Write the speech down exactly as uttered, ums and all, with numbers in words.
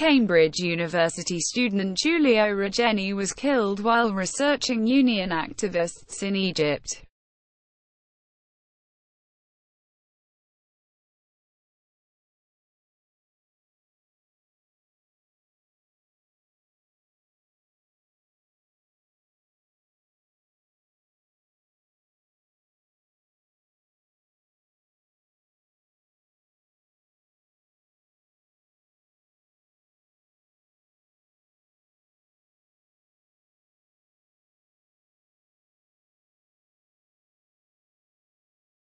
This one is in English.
Cambridge University student Giulio Regeni was killed while researching union activists in Egypt.